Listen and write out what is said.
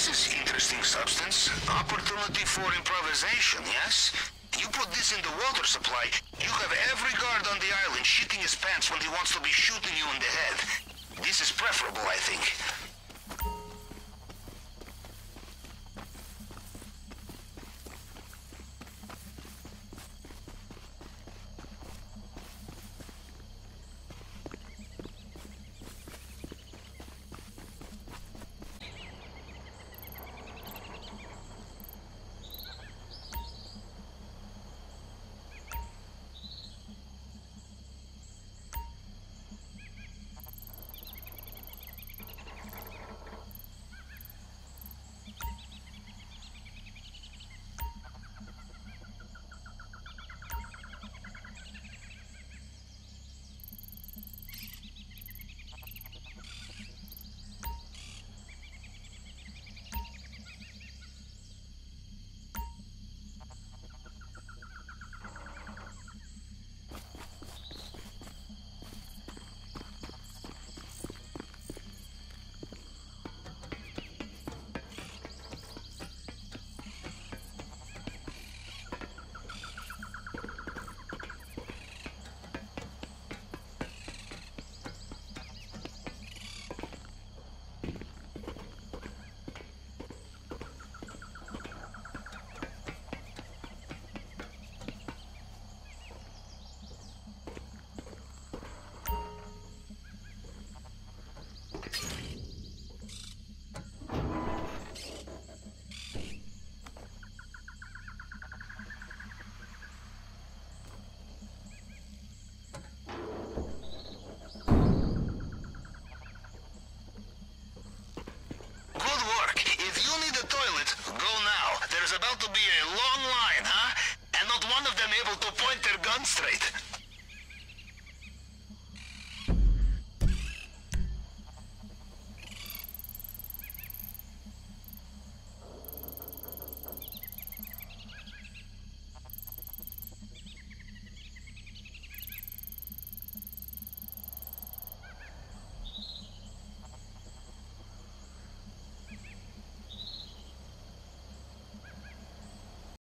This is interesting substance. Opportunity for improvisation, yes? You put this in the water supply, you have every guard on the island shitting his pants when he wants to be shooting you in the head. This is preferable, I think. About to be a long line, huh? And not one of them able to point their gun straight.